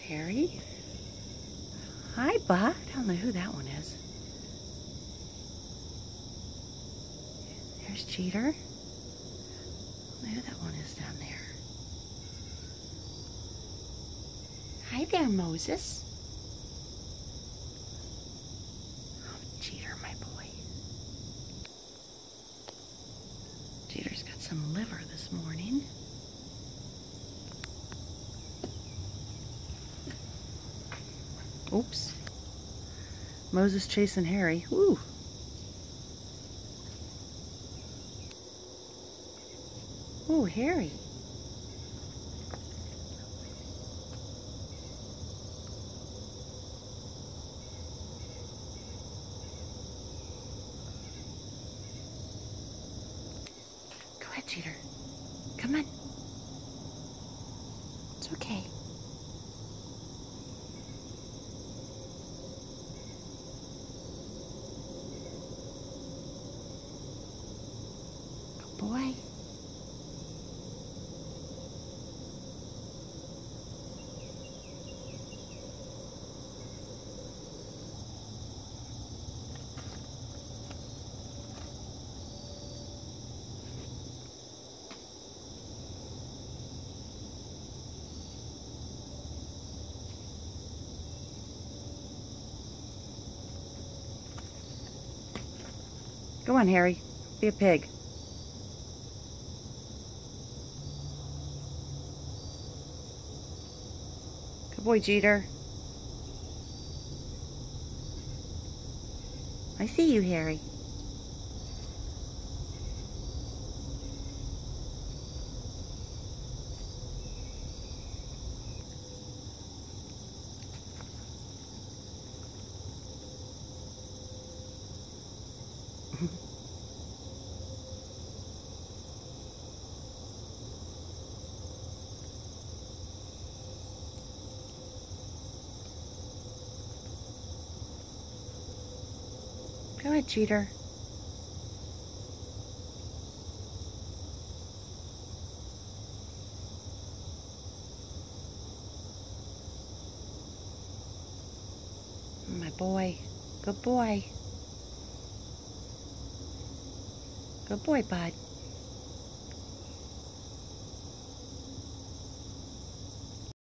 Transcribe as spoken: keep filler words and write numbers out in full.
Harry. Hi, Bud. I don't know who that one is. There's Cheater. I don't know who that one is down there. Hi there, Moses. Oh, Cheater, my boy. Cheater's got some liver this morning. Oops. Moses chasing Harry. Woo. Ooh, Harry. Go ahead, Cheater. Come on. It's okay. Good boy. Go on, Harry. Be a pig. Good boy, Cheater. I see you, Harry. Go ahead, Cheater. My boy. Good boy. Good boy, Bud.